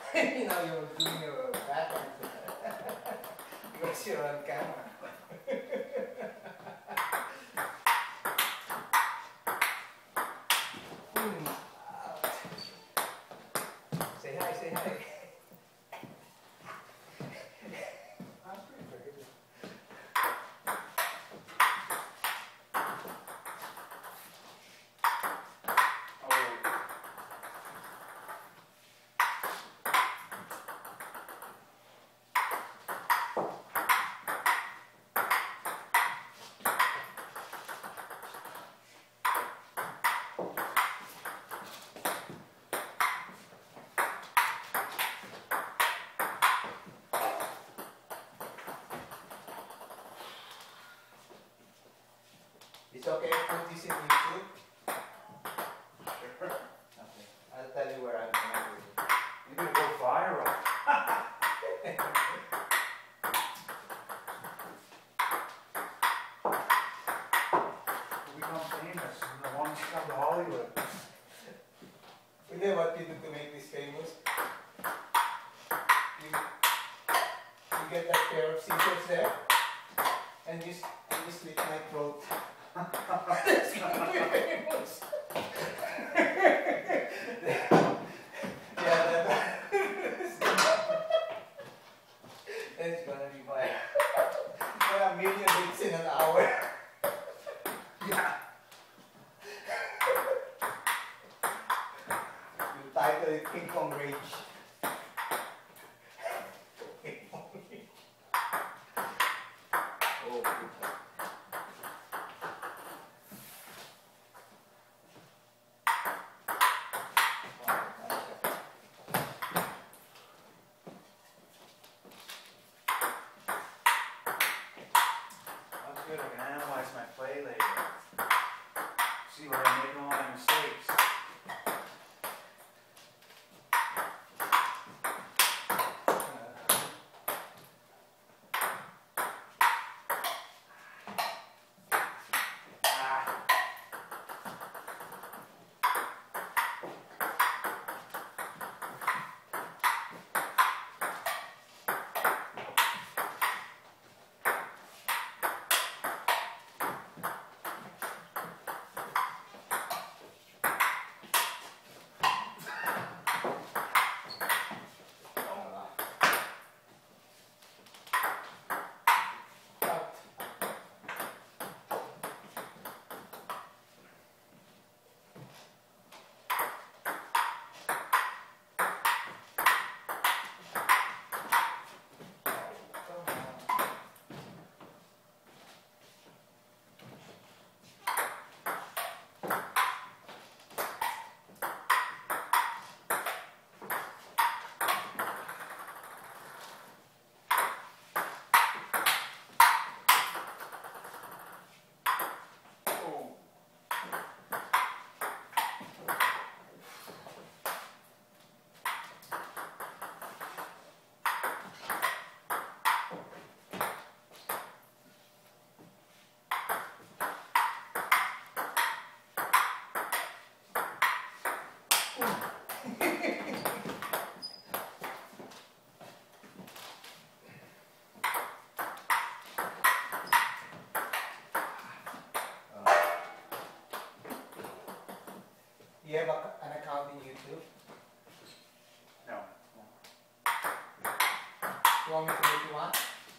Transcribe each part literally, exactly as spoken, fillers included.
You know, you're doing your back because you're on camera. Hmm. Say hi, say hi. It's okay to put this in YouTube? Sure. Okay. I'll tell you where I'm going with it. You're going to go viral. We'll become famous in the one come to Hollywood. You know what you do to make this famous? You, you get that pair of scissors there and you, you slit my throat. That's gonna be famous. Yeah, that, that's gonna be my yeah, a million hits in an hour. Yeah. You title it King Kong Rage. Oh, good. That's good. I can analyze my play later. See where I'm making all my mistakes. Do you have a, an account in YouTube? No. You want me to make you one?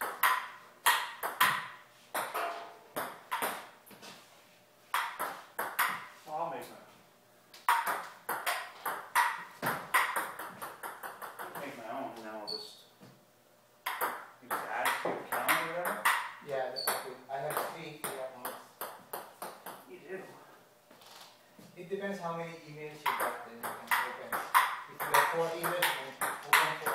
Well, I'll make my I'll make my own, and then I'll just you just add it to your account or whatever. Yeah, that's good. I have three free accounts. You do. It depends how many emails you got, then you can open. If you have four emails, you can open four.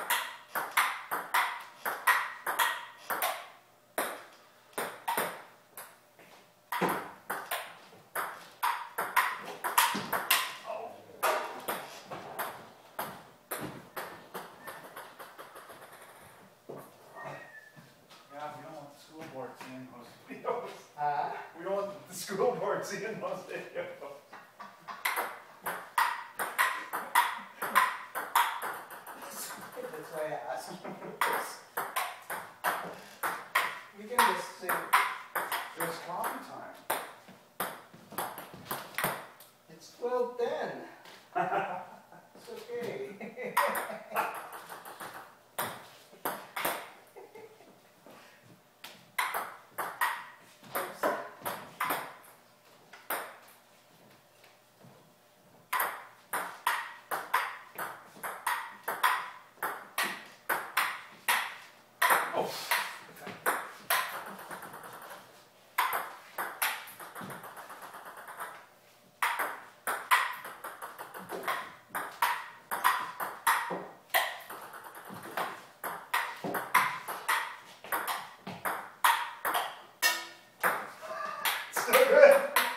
Yeah, we don't want the school board seeing those videos. Uh, We don't want the school board seeing those videos. I asked. We can just say, It's coffee time. it's twelve ten. It's okay. Oh. So good.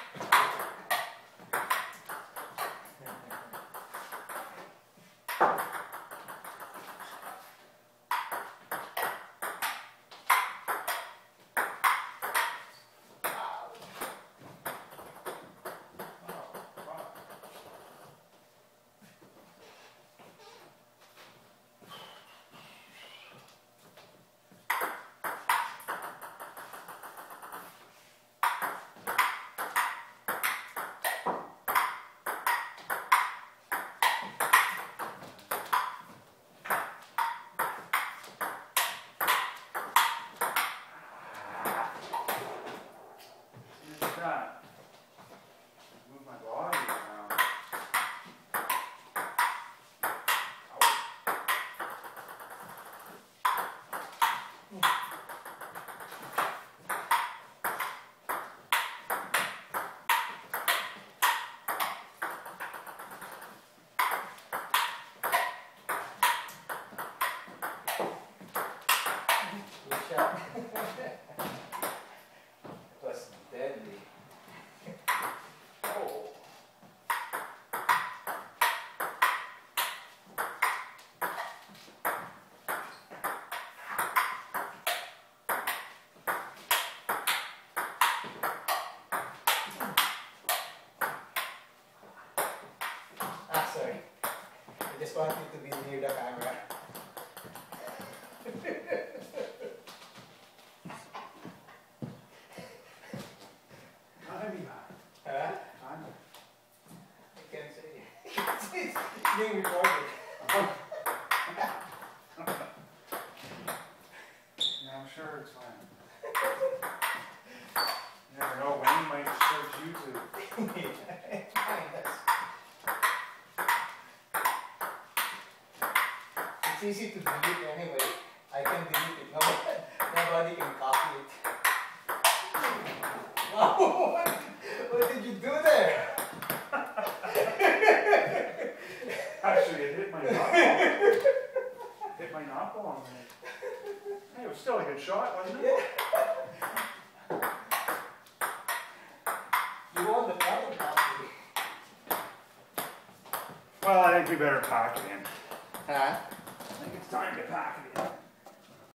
Look at that. Move my body around. Good shot. It was deadly. Oh. Ah, sorry. I just want you to be near the camera. Time. Huh? Time. I can't say. It's being recorded. Yeah, I'm sure it's fine. You never know, Wayne might search YouTube. It's easy to delete anyway. I can delete it. Nobody, nobody can copy it. Wow, what, what did you do there? Actually, it hit my knuckle. Hit my knuckle. Hey, it was still a good shot, wasn't it? Yeah. You won the battle, actually. Well, I think we better pack it in. Huh? I think it's time to pack it in.